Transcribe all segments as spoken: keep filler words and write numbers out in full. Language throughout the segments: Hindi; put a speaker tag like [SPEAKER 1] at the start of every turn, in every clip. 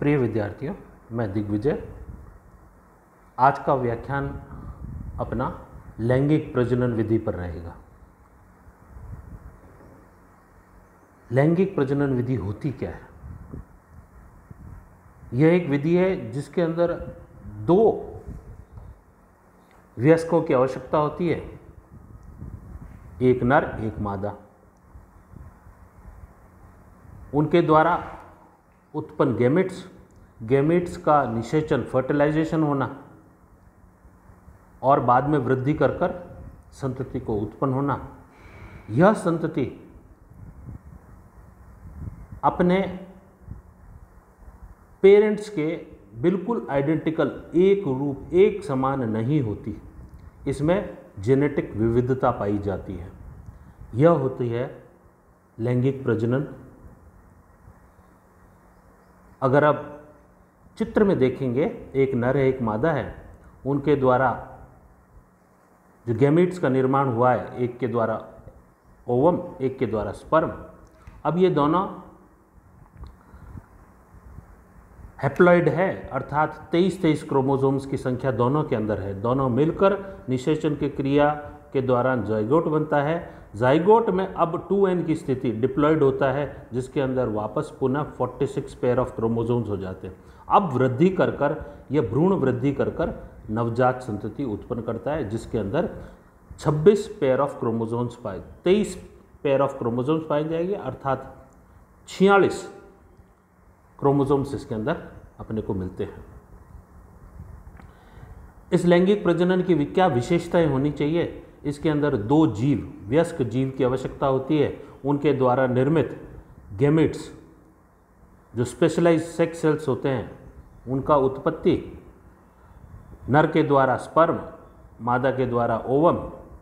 [SPEAKER 1] प्रिय विद्यार्थियों, मैं दिग्विजय। आज का व्याख्यान अपना लैंगिक प्रजनन विधि पर रहेगा। लैंगिक प्रजनन विधि होती क्या है? यह एक विधि है जिसके अंदर दो वयस्कों की आवश्यकता होती है, एक नर एक मादा। उनके द्वारा उत्पन्न गैमेट्स गैमेट्स का निषेचन फर्टिलाइजेशन होना और बाद में वृद्धि कर कर संतति को उत्पन्न होना। यह संतति अपने पेरेंट्स के बिल्कुल आइडेंटिकल, एक रूप एक समान नहीं होती। इसमें जेनेटिक विविधता पाई जाती है। यह होती है लैंगिक प्रजनन। अगर आप चित्र में देखेंगे, एक नर है एक मादा है, उनके द्वारा जो गैमेट्स का निर्माण हुआ है, एक के द्वारा ओवम एक के द्वारा स्पर्म। अब ये दोनों हैप्लॉइड है, अर्थात तेईस तेईस क्रोमोसोम्स की संख्या दोनों के अंदर है। दोनों मिलकर निषेचन की क्रिया के दौरान जाइगोट बनता है। जाइगोट में अब टू एन की स्थिति डिप्लॉइड होता है, जिसके अंदर वापस पुनः छियालीस पेयर ऑफ क्रोमोसोम्स हो जाते हैं। अब वृद्धि कर कर यह भ्रूण वृद्धि कर कर नवजात संतति उत्पन्न करता है, जिसके अंदर छब्बीस पेयर ऑफ क्रोमोसोम्स पाए तेईस पेयर ऑफ क्रोमोसोम्स पाए जाएंगे, अर्थात छियालीस क्रोमोसोम्स इसके अंदर अपने को मिलते हैं। इस लैंगिक प्रजनन की क्या विशेषताएं होनी चाहिए? इसके अंदर दो जीव, वयस्क जीव की आवश्यकता होती है। उनके द्वारा निर्मित गैमेट्स, जो स्पेशलाइज्ड सेक्स सेल्स होते हैं, उनका उत्पत्ति नर के द्वारा स्पर्म, मादा के द्वारा ओवम,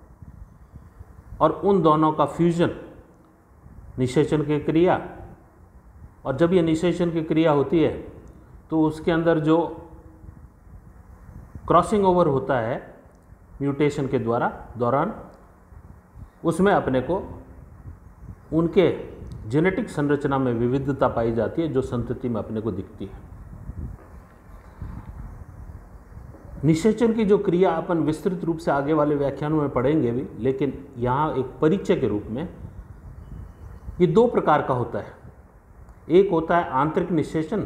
[SPEAKER 1] और उन दोनों का फ्यूजन, निषेचन की क्रिया। और जब ये निषेचन की क्रिया होती है तो उसके अंदर जो क्रॉसिंग ओवर होता है म्यूटेशन के द्वारा दौरान, उसमें अपने को उनके जेनेटिक संरचना में विविधता पाई जाती है, जो संतति में अपने को दिखती है। निषेचन की जो क्रिया अपन विस्तृत रूप से आगे वाले व्याख्यानों में पढ़ेंगे भी, लेकिन यहाँ एक परिचय के रूप में ये दो प्रकार का होता है। एक होता है आंतरिक निषेचन,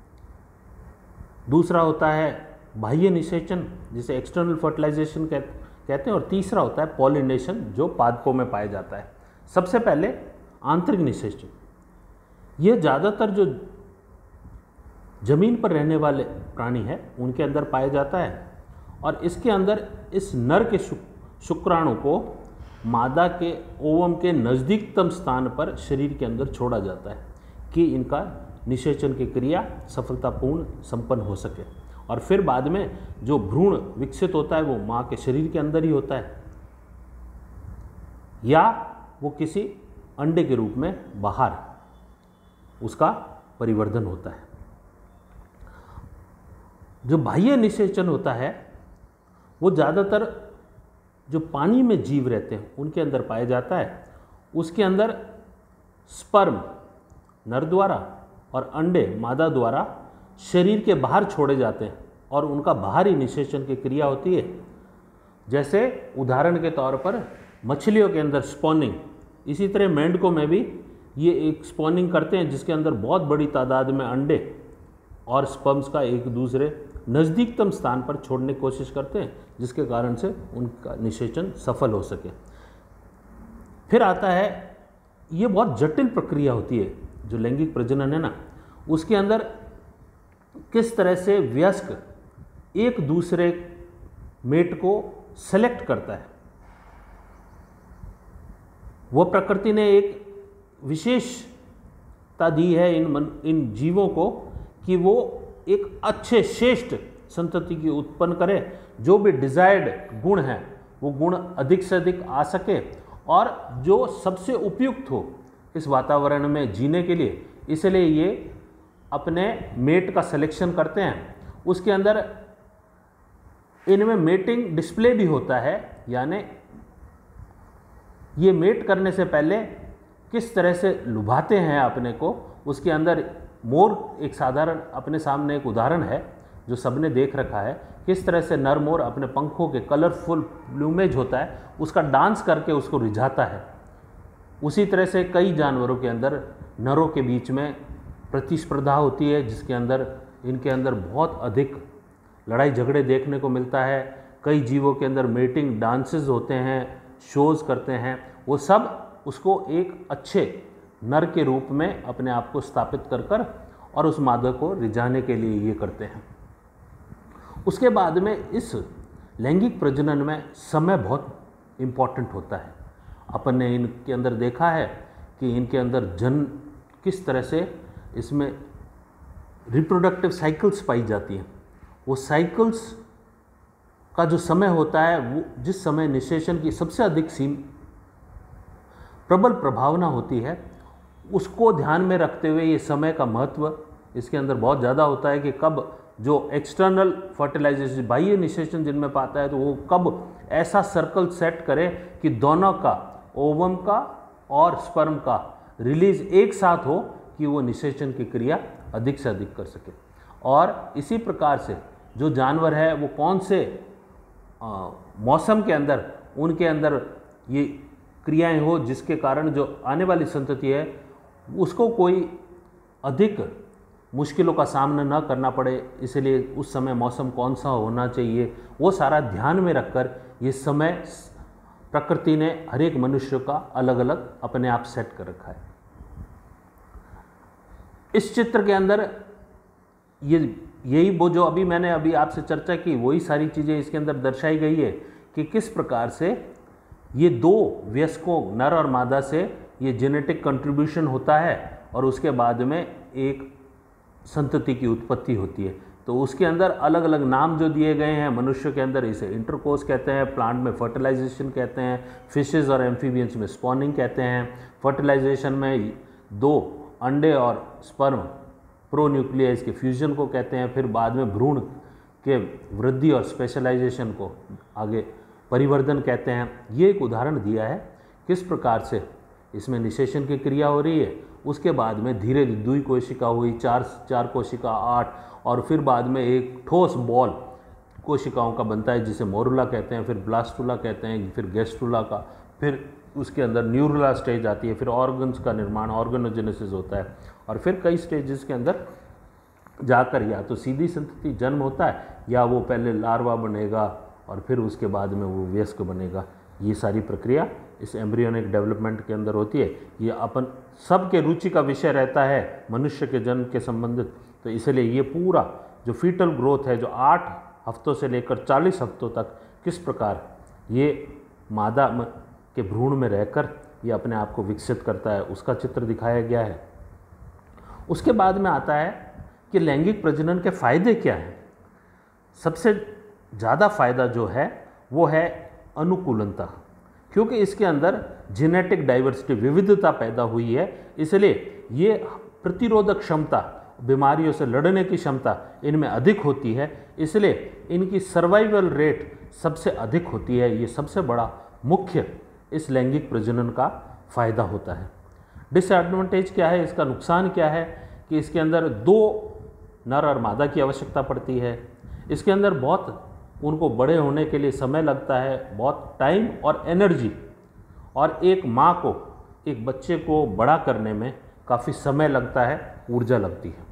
[SPEAKER 1] दूसरा होता है बाह्य निषेचन, जिसे एक्सटर्नल फर्टिलाइजेशन कहते हैं, और तीसरा होता है पॉलिनेशन, जो पादपों में पाया जाता है। सबसे पहले आंतरिक निषेचन। यह ज़्यादातर जो जमीन पर रहने वाले प्राणी हैं उनके अंदर पाया जाता है, और इसके अंदर इस नर के शुक्राणु को मादा के ओवम के नज़दीकतम स्थान पर शरीर के अंदर छोड़ा जाता है कि इनका निषेचन की क्रिया सफलतापूर्ण संपन्न हो सके। और फिर बाद में जो भ्रूण विकसित होता है वो माँ के शरीर के अंदर ही होता है, या वो किसी अंडे के रूप में बाहर उसका परिवर्धन होता है। जो बाह्य निषेचन होता है वो ज़्यादातर जो पानी में जीव रहते हैं उनके अंदर पाया जाता है। उसके अंदर स्पर्म नर द्वारा और अंडे मादा द्वारा शरीर के बाहर छोड़े जाते हैं, और उनका बाहरी निषेचन की क्रिया होती है। जैसे उदाहरण के तौर पर मछलियों के अंदर स्पॉनिंग, इसी तरह मेंढकों में भी ये एक स्पॉनिंग करते हैं, जिसके अंदर बहुत बड़ी तादाद में अंडे और स्पर्म्स का एक दूसरे नज़दीकतम स्थान पर छोड़ने की कोशिश करते हैं, जिसके कारण से उनका निषेचन सफल हो सके। फिर आता है, ये बहुत जटिल प्रक्रिया होती है जो लैंगिक प्रजनन है ना, उसके अंदर किस तरह से वयस्क एक दूसरे मेट को सेलेक्ट करता है। वह प्रकृति ने एक विशेषता दी है इन मन, इन जीवों को कि वो एक अच्छे श्रेष्ठ संतति की उत्पन्न करे। जो भी डिजायर्ड गुण हैं वो गुण अधिक से अधिक आ सके, और जो सबसे उपयुक्त हो इस वातावरण में जीने के लिए, इसलिए ये अपने मेट का सिलेक्शन करते हैं। उसके अंदर इनमें मेटिंग डिस्प्ले भी होता है, यानी ये मेट करने से पहले किस तरह से लुभाते हैं अपने को, उसके अंदर मोर एक साधारण अपने सामने एक उदाहरण है जो सबने देख रखा है, किस तरह से नर मोर अपने पंखों के कलरफुल प्लूमेज होता है उसका डांस करके उसको रिझाता है। उसी तरह से कई जानवरों के अंदर नरों के बीच में प्रतिस्पर्धा होती है, जिसके अंदर इनके अंदर बहुत अधिक लड़ाई झगड़े देखने को मिलता है। कई जीवों के अंदर मेटिंग डांसेस होते हैं, शोज़ करते हैं, वो सब उसको एक अच्छे नर के रूप में अपने आप को स्थापित कर कर और उस मादा को रिझाने के लिए ये करते हैं। उसके बाद में इस लैंगिक प्रजनन में समय बहुत इम्पॉर्टेंट होता है। अपन ने इनके अंदर देखा है कि इनके अंदर जन किस तरह से इसमें रिप्रोडक्टिव साइकिल्स पाई जाती हैं। वो साइकिल्स का जो समय होता है, वो जिस समय निषेचन की सबसे अधिक सीम प्रबल प्रभावना होती है, उसको ध्यान में रखते हुए ये समय का महत्व इसके अंदर बहुत ज़्यादा होता है कि कब जो एक्सटर्नल फर्टिलाइजेशन बाह्य निषेचन जिनमें पाता है तो वो कब ऐसा सर्कल सेट करे कि दोनों का, ओवम का और स्पर्म का रिलीज एक साथ हो कि वो निषेचन की क्रिया अधिक से अधिक कर सके। और इसी प्रकार से जो जानवर है वो कौन से मौसम के अंदर उनके अंदर ये क्रियाएं हो जिसके कारण जो आने वाली संतति है उसको कोई अधिक मुश्किलों का सामना न करना पड़े, इसलिए उस समय मौसम कौन सा होना चाहिए वो सारा ध्यान में रखकर ये समय प्रकृति ने हर एक मनुष्य का अलग अलग अपने आप सेट कर रखा है। इस चित्र के अंदर ये यही वो जो अभी मैंने अभी आपसे चर्चा की वही सारी चीज़ें इसके अंदर दर्शाई गई है कि किस प्रकार से ये दो वयस्कों नर और मादा से ये जेनेटिक कंट्रीब्यूशन होता है और उसके बाद में एक संतति की उत्पत्ति होती है। तो उसके अंदर अलग अलग नाम जो दिए गए हैं, मनुष्य के अंदर इसे इंटरकोर्स कहते हैं, प्लांट में फर्टिलाइजेशन कहते हैं, फिशेस और एम्फीबियंस में स्पॉनिंग कहते हैं। फर्टिलाइजेशन में दो अंडे और स्पर्म प्रोन्यूक्लियस के फ्यूजन को कहते हैं, फिर बाद में भ्रूण के वृद्धि और स्पेशलाइजेशन को आगे परिवर्धन कहते हैं। ये एक उदाहरण दिया है किस प्रकार से इसमें निषेचन की क्रिया हो रही है। उसके बाद में धीरे धीरे दुई कोशिका हुई, चार चार कोशिका, आठ, और फिर बाद में एक ठोस बॉल कोशिकाओं का बनता है जिसे मोरुला कहते हैं, फिर ब्लास्टुला कहते हैं, फिर गैस्ट्रुला का, फिर उसके अंदर न्यूरुला स्टेज आती है, फिर ऑर्गन्स का निर्माण ऑर्गेनोजेनेसिस होता है, और फिर कई स्टेजेस के अंदर जाकर या तो सीधी संतति जन्म होता है या वो पहले लार्वा बनेगा और फिर उसके बाद में वो वयस्क बनेगा। ये सारी प्रक्रिया इस एम्ब्रियोनिक डेवलपमेंट के अंदर होती है। ये अपन सबके रुचि का विषय रहता है मनुष्य के जन्म के संबंधित, तो इसलिए ये पूरा जो फीटल ग्रोथ है जो आठ हफ्तों से लेकर चालीस हफ्तों तक किस प्रकार ये मादा के भ्रूण में रहकर ये अपने आप को विकसित करता है उसका चित्र दिखाया गया है। उसके बाद में आता है कि लैंगिक प्रजनन के फायदे क्या हैं। सबसे ज़्यादा फायदा जो है वो है अनुकूलनता, क्योंकि इसके अंदर जेनेटिक डाइवर्सिटी विविधता पैदा हुई है, इसलिए ये प्रतिरोधक क्षमता, बीमारियों से लड़ने की क्षमता इनमें अधिक होती है, इसलिए इनकी सर्वाइवल रेट सबसे अधिक होती है। ये सबसे बड़ा मुख्य इस लैंगिक प्रजनन का फायदा होता है। डिसएडवांटेज क्या है, इसका नुकसान क्या है कि इसके अंदर दो नर और मादा की आवश्यकता पड़ती है। इसके अंदर बहुत उनको बड़े होने के लिए समय लगता है, बहुत टाइम और एनर्जी, और एक माँ को एक बच्चे को बड़ा करने में काफ़ी समय लगता है, ऊर्जा लगती है।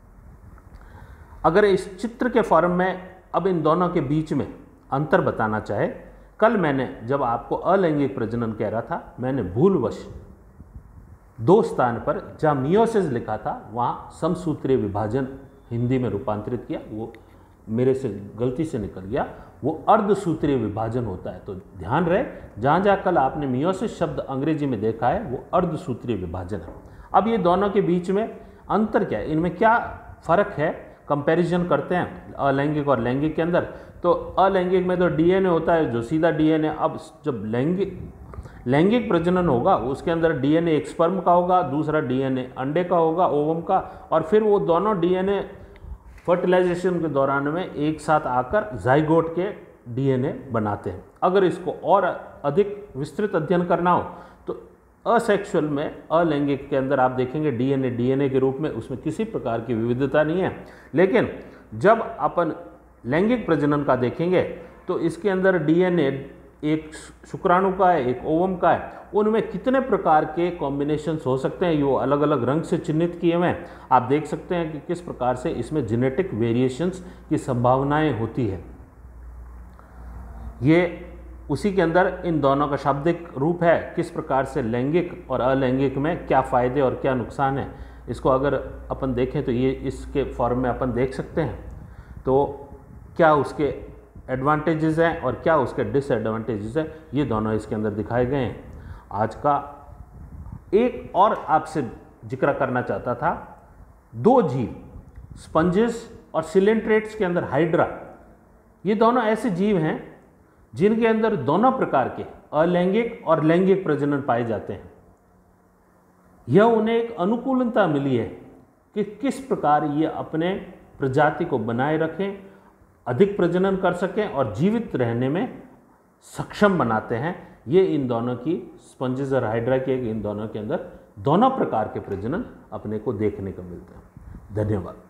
[SPEAKER 1] अगर इस चित्र के फॉर्म में अब इन दोनों के बीच में अंतर बताना चाहे, कल मैंने जब आपको अलैंगिक प्रजनन कह रहा था, मैंने भूलवश दो स्थान पर जहाँ मियोसिस लिखा था वहाँ समसूत्रीय विभाजन हिंदी में रूपांतरित किया, वो मेरे से गलती से निकल गया, वो अर्धसूत्रीय विभाजन होता है। तो ध्यान रहे, जहाँ जहाँ कल आपने मियोसिस शब्द अंग्रेजी में देखा है वो अर्धसूत्रीय विभाजन है। अब ये दोनों के बीच में अंतर क्या है, इनमें क्या फ़र्क है, कंपैरिजन करते हैं अलैंगिक और लैंगिक के अंदर। तो अलैंगिक में तो डीएनए होता है जो सीधा डीएनए, अब जब लैंगिक लैंगिक प्रजनन होगा उसके अंदर डीएनए एक स्पर्म का होगा, दूसरा डीएनए अंडे का होगा, ओवम का, और फिर वो दोनों डीएनए फर्टिलाइजेशन के दौरान में एक साथ आकर जाइगोट के डीएनए बनाते हैं। अगर इसको और अधिक विस्तृत अध्ययन करना हो तो असेक्सुअल में, अलैंगिक के अंदर आप देखेंगे डीएनए डीएनए के रूप में, उसमें किसी प्रकार की विविधता नहीं है। लेकिन जब अपन लैंगिक प्रजनन का देखेंगे तो इसके अंदर डीएनए एक शुक्राणु का है, एक ओवम का है, उनमें कितने प्रकार के कॉम्बिनेशंस हो सकते हैं, ये अलग अलग रंग से चिन्हित किए हुए हैं। आप देख सकते हैं कि किस प्रकार से इसमें जेनेटिक वेरिएशंस की संभावनाएं होती है। ये उसी के अंदर इन दोनों का शाब्दिक रूप है, किस प्रकार से लैंगिक और अलैंगिक में क्या फ़ायदे और क्या नुकसान है। इसको अगर अपन देखें तो ये इसके फॉर्म में अपन देख सकते हैं, तो क्या उसके एडवांटेजेस हैं और क्या उसके डिसएडवांटेजेस हैं, ये दोनों इसके अंदर दिखाए गए हैं। आज का एक और आपसे जिक्र करना चाहता था, दो जीव स्पंजेस और सिलेंट्रेट्स के अंदर हाइड्रा, ये दोनों ऐसे जीव हैं जिनके अंदर दोनों प्रकार के अलैंगिक और लैंगिक प्रजनन पाए जाते हैं। यह उन्हें एक अनुकूलता मिली है कि किस प्रकार ये अपने प्रजाति को बनाए रखें, अधिक प्रजनन कर सकें और जीवित रहने में सक्षम बनाते हैं। ये इन दोनों की, स्पंजेस और हाइड्रा के, इन दोनों के अंदर दोनों प्रकार के प्रजनन अपने को देखने को मिलते हैं। धन्यवाद।